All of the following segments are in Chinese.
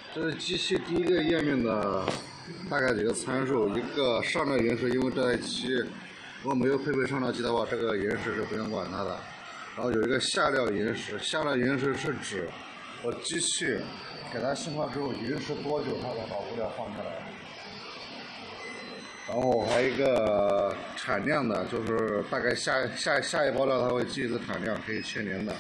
这是机器第一个页面的大概几个参数，一个上料延时，因为这台机如果没有配备上料机的话，这个延时是不用管它的。然后有一个下料延时，下料延时是指我机器给它信号之后延时多久，它才把物料放下来。然后还有一个产量的，就是大概下一包料它会记一次产量，可以牵连的。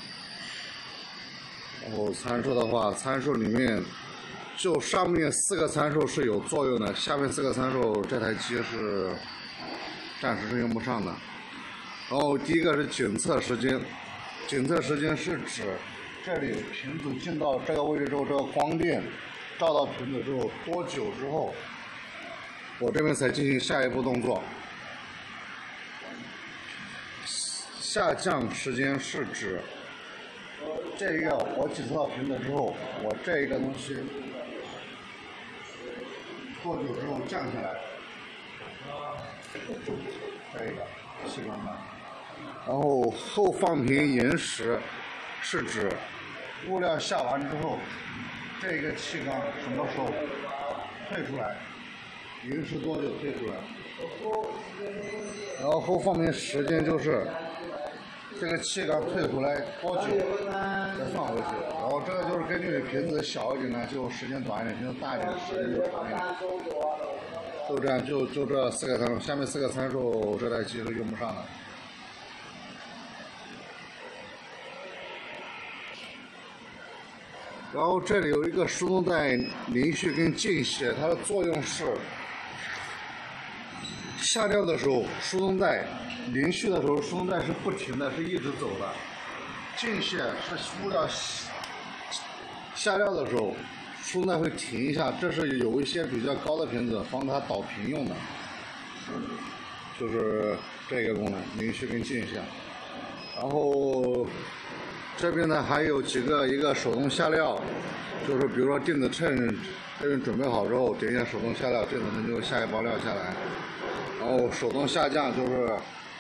然后参数的话，参数里面就上面4个参数是有作用的，下面4个参数这台机是暂时是用不上的。然后第一个是检测时间，检测时间是指这里瓶子进到这个位置之后，这个光电照到瓶子之后多久之后，我这边才进行下一步动作。下降时间是指这一个我检测到瓶子之后，我这一个东西多久之后降下来，这一个气缸的。然后后放瓶延时是指物料下完之后，这个气缸什么时候退出来，延时多久退出来。然后后放瓶时间就是这个气缸退回来多久再放回去。然后这个就是根据瓶子小一点呢，就时间短一点；瓶子大一点，时间就长一点。就这样，就这4个参数，下面4个参数这台机是用不上的。然后这里有一个输送带连续跟间歇，它的作用是下料的时候输送带连续的时候，输送带是不停的，是一直走的；间歇是物料下料的时候，输送带会停一下，这是有一些比较高的瓶子帮它导瓶用的，就是这个功能，连续跟间歇。然后这边呢还有几个，一个手动下料，就是比如说电子秤这边准备好之后，点一下手动下料，电子秤就会下一包料下来。然后手动下降就是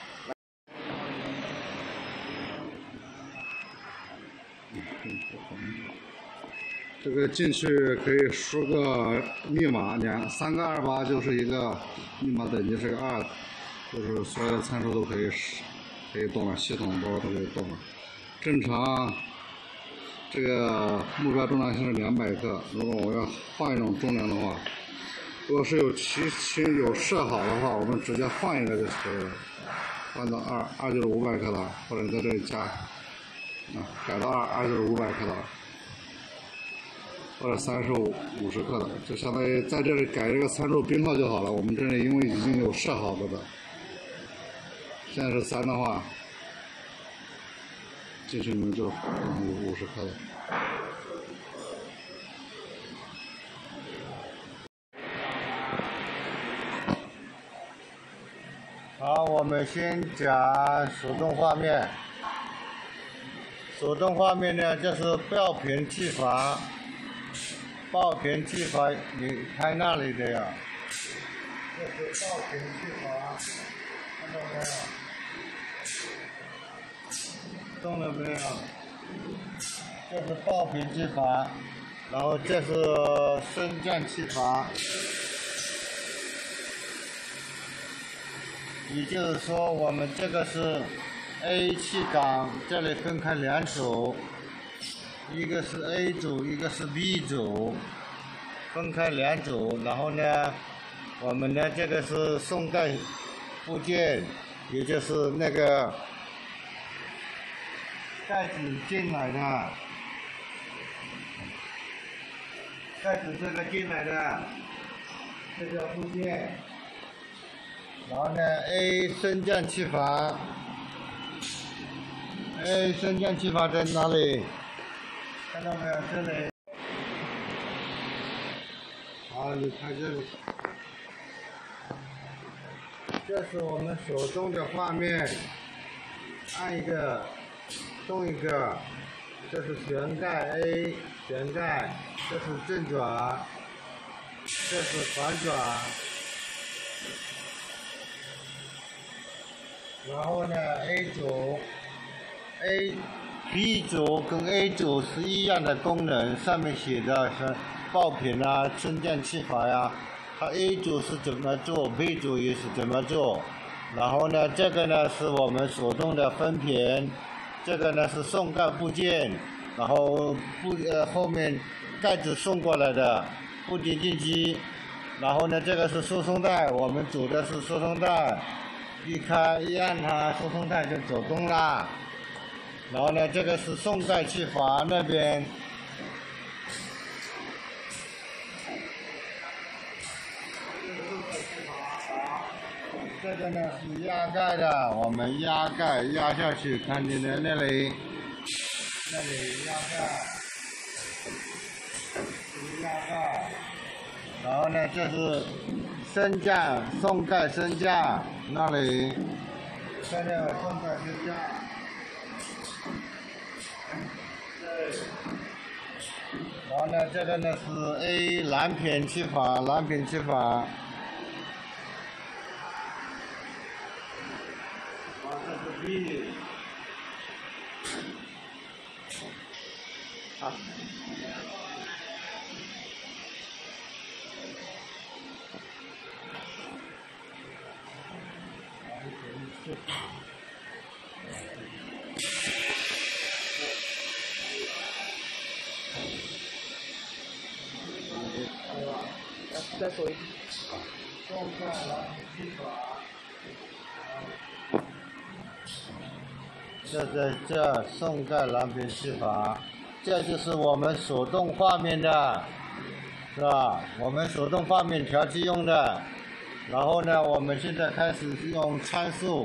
这个进去可以输个密码，3个28就是一个密码等级是个2，就是所有的参数都可以动了，系统包都可以动了。正常这个目标重量性是200克，如果我要换一种重量的话，如果是有有设好的话，我们直接换一个就可以了，换到2就是500克的，或者在这里加改到2就是500克的，或者3是50克的，就相当于在这里改这个参数编号就好了。我们这里因为已经有设好了的，现在是3的话，进去里面就50克的。 好，我们先讲手动画面。手动画面呢，就是爆瓶气阀，爆瓶气阀你开那里的呀，这是爆瓶气阀，看到没有？动了没有？这是爆瓶气阀，然后这是升降气阀。也就是说，我们这个是 A 气缸，这里分开2组，一个是 A 组，一个是 B 组，分开2组。然后呢，我们的这个是送带部件，也就是那个盖子进来的，盖子这个进来的这个部件。然后呢 ，A 升降气阀，A 升降气阀在哪里？看到没有？这里。好，你看这里，这是我们手动的画面，按一个，动一个，这是旋盖 A 旋盖，这是正转，这是反转。然后呢 ，A 组、B 组跟 A 组是一样的功能，上面写的是爆品啊、生酱气法呀，它 A 组是怎么做 ，B 组也是怎么做。然后呢，这个呢是我们手动的分片，这个呢是送盖部件，然后后面盖子送过来的不点进机。然后呢，这个是输送带，我们组的是输送带，一开一按它，输送带就走动啦。然后呢，这个是送盖气阀那边，这个呢是压盖的，我们压盖压下去，看见的那里压盖，压盖。然后呢，这是升降送盖升降那里，看见了送盖升降。然后呢，这个呢是 A 蓝片气阀，蓝片气阀。这是 B。好。 再说一遍。 这送盖蓝片气阀，这就是我们手动画面的，是吧？我们手动画面调机用的。然后呢，我们现在开始用参数，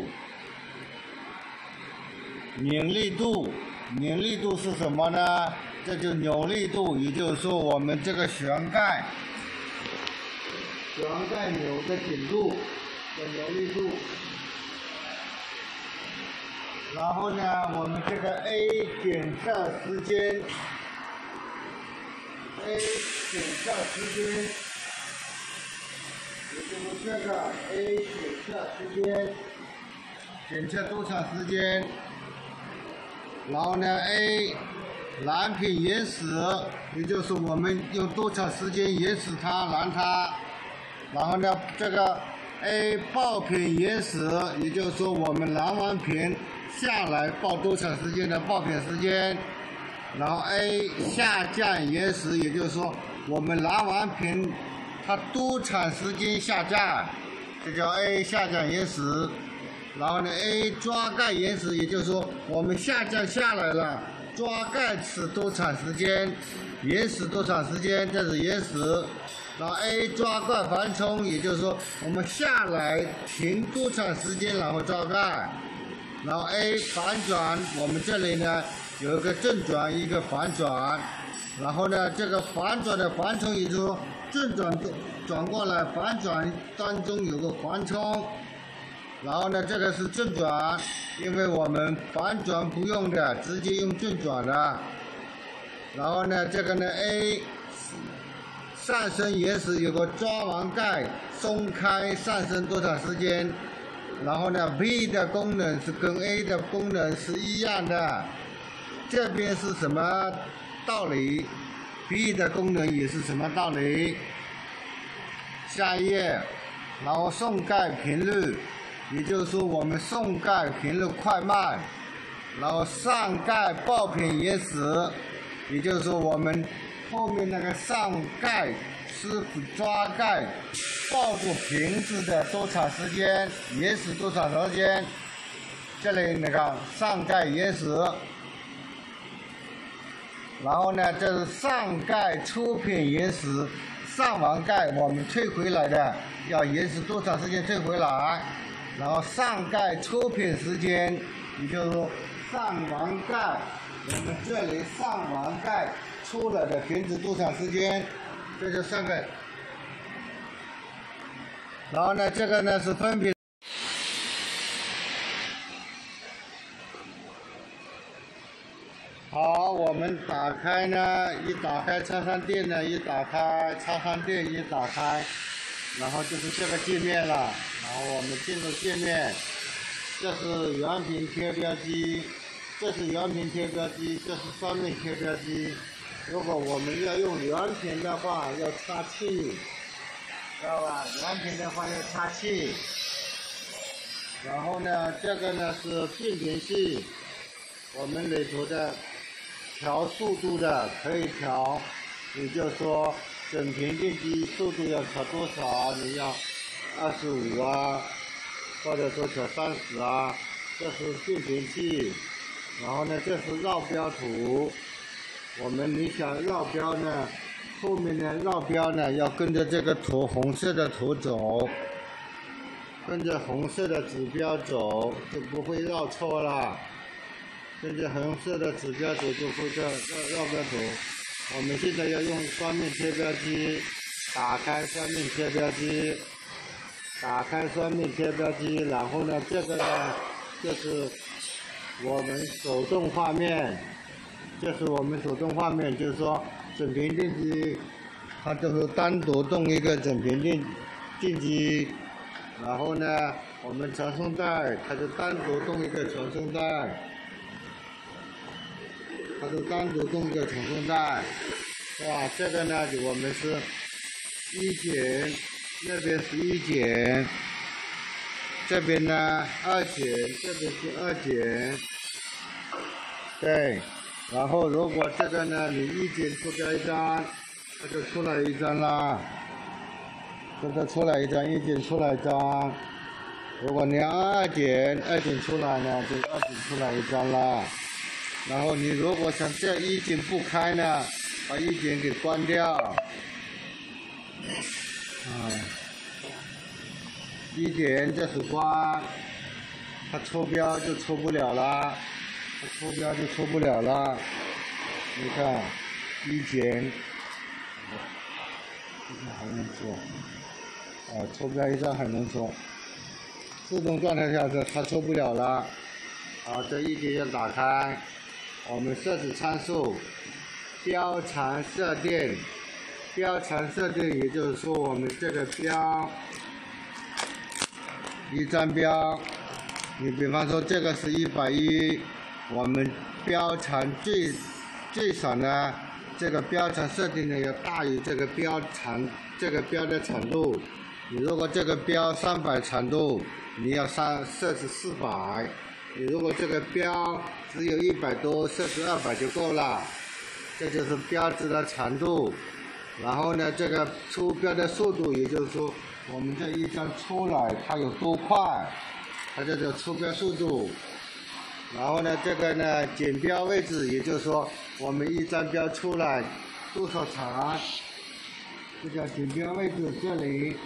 拧力度。拧力度是什么呢？这就扭力度，也就是说我们这个旋盖扭的紧度的扭力度。然后呢，我们这个 A 检测时间也就是这个 A 检测多长时间？然后呢 ，A 蓝片延时，也就是我们用多长时间延时它燃它。然后呢，这个 A 爆片延时，也就是说我们燃完片下来爆多长时间的爆片时间。然后 A 下降延时，也就是说我们燃完片它多长时间下降，这叫 A 下降延时。然后呢 ，A 抓盖延时，也就是说我们下降下来了，抓盖是多长时间，延时多长时间，这是延时。然后 A 抓盖缓冲，也就是说我们下来停多长时间，然后抓盖。然后 A 反转，我们这里呢有一个正转，一个反转。然后呢，这个反转的缓冲，也就是说正转转过来，反转当中有个缓冲。然后呢，这个是正转，因为我们反转不用的，直接用正转的。然后呢，这个呢 A 上升延时有个抓完盖松开上升多长时间？然后呢 ，B 的功能是跟 A 的功能是一样的。这边是什么道理 ？B 的功能也是什么道理？下一页，然后送盖频率。也就是说，我们送盖频率快慢，然后上盖爆片延时，也就是说我们后面那个上盖师傅抓盖抱住瓶子的多长时间，延时多长时间？这里那个上盖延时，然后呢，这是上盖出片延时，上完盖我们退回来的，要延时多长时间退回来？然后上盖出片时间，也就是说上完盖，我们这里上完盖出来的瓶子多长时间？这就上盖。然后呢，这个呢是分别。好，我们打开呢，一打开插上电呢，一打开插上电，一打开。然后就是这个界面了，然后我们进入界面，这是原屏贴标机，这是原屏贴标机，这是双面贴标机， 如果我们要用圆瓶的话，要插气，知道吧？圆瓶的话要插气。然后呢，这个呢是变频器，我们里头的调速度的可以调，也就是说整瓶电机速度要调多少，你要25啊，或者说调30啊，这是变频器。然后呢，这是绕标图，你想绕标呢，后面的绕标呢要跟着这个图红色的图走。跟着红色的指标走，就不会绕错了。跟着红色的指标走，就会绕标图。我们现在要用双面贴标机，打开双面贴标机，然后呢，这个呢就是我们手动画面，就是说整瓶电机，它就是单独动一个整瓶电机。然后呢，我们传送带它就单独动一个传送带，是吧？这个呢，我们是一检，那边是一检，这边呢二检，这边是二检，对。然后如果这个呢，你一检出标一张，它就出来一张啦。这个出来一张，一检出来一张。如果你按二检出来呢，就二检出来一张了。然后你如果想这一检不开呢，把一检给关掉。一检这是关，它出标就出不了了，你看，一检，还能出。出标一张还能出，自动状态下它出不了了。这一检要打开，我们设置参数，标长设定，也就是说我们这个标，一张标，你比方说这个是110，我们标长最少呢，这个标长设定呢要大于这个标的长度。你如果这个标300长度，你要设置400。你如果这个标只有100多，设置200就够了。这就是标志的长度。然后呢，这个出标的速度，也就是说我们这一张出来它有多快，它这叫出标速度。然后呢，这个呢检标位置，也就是说我们一张标出来多少长，这叫检标位置。这里。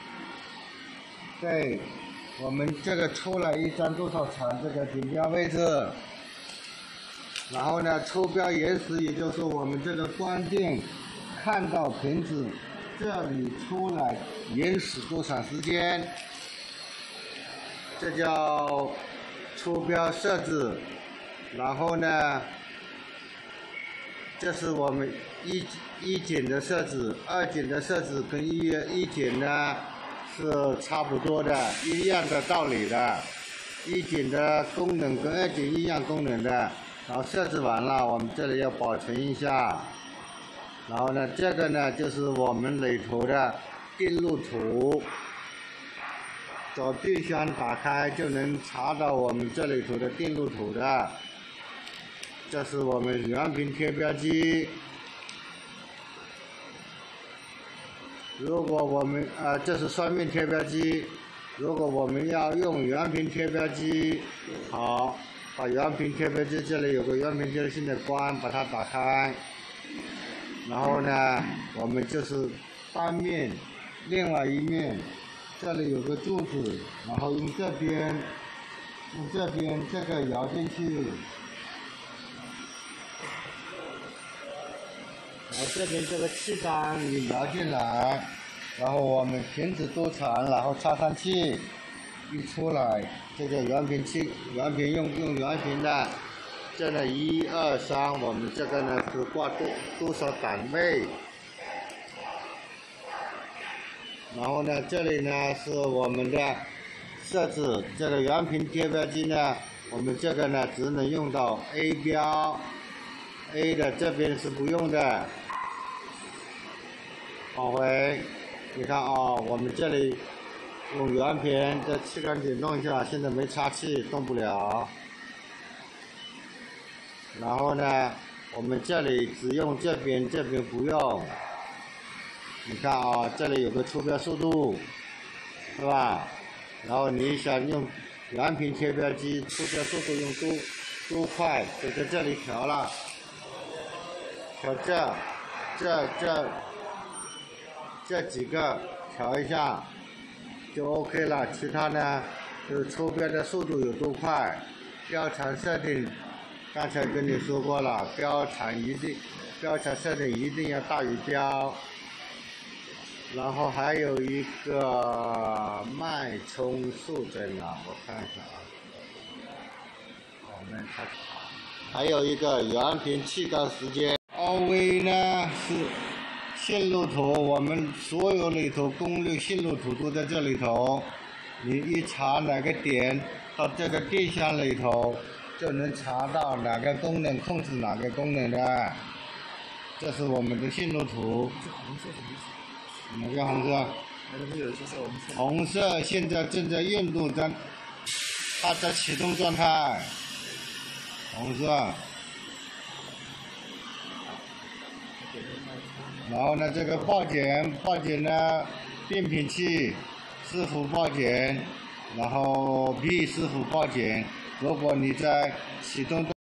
对，我们这个出来一张多少长，这个检标位置。然后呢，出标延时，也就是我们这个关键看到瓶子这里出来延时多长时间，这叫出标设置。然后呢，这是我们一检的设置，二检的设置跟一检呢。是差不多的，一样的道理的。一检的功能跟二检一样功能的，然后设置完了，我们这里要保存一下。然后呢，这个呢就是我们里头的电路图，找电箱打开就能查到我们这里头的电路图的。这是我们圆瓶贴标机。如果我们这是双面贴标机，如果我们要用圆瓶贴标机，好，把圆瓶贴标机这里有个圆瓶贴现在关，把它打开，然后呢，我们就是单面，另外一面，这里有个柱子，然后用这边这个摇进去。然后这边这个气缸你摇进来，然后我们瓶子多长，然后插上去，一出来，这个圆瓶用圆瓶的，这呢1、2、3，我们这个呢是挂多少档位，然后呢这里呢是我们的设置，这个圆瓶贴标机呢，我们这个呢只能用到 A 标。 A 的这边是不用的。往回，你看我们这里用圆片在气缸底弄一下，现在没插气，动不了。然后呢，我们这里只用这边，这边不用。你看这里有个出标速度，是吧？然后你想用圆屏切标机，出标速度用多快，就在这里调了，调这几个调一下就 OK 了。其他呢就是出标的速度有多快，标长设定。刚才跟你说过了，标长设定一定要大于标。然后还有一个脉冲速针啊，我看一下还有一个圆屏气缸时间。OV 呢是线路图，我们所有里头功率线路图都在这里头。你一查哪个点到这个电箱里头，就能查到哪个功能控制哪个功能的。这是我们的线路图。哪个红色？红色现在正在运动中，它在启动状态。红色。然后呢，这个报检呢，变频器是否报检，然后 B 是否报检。如果你在启动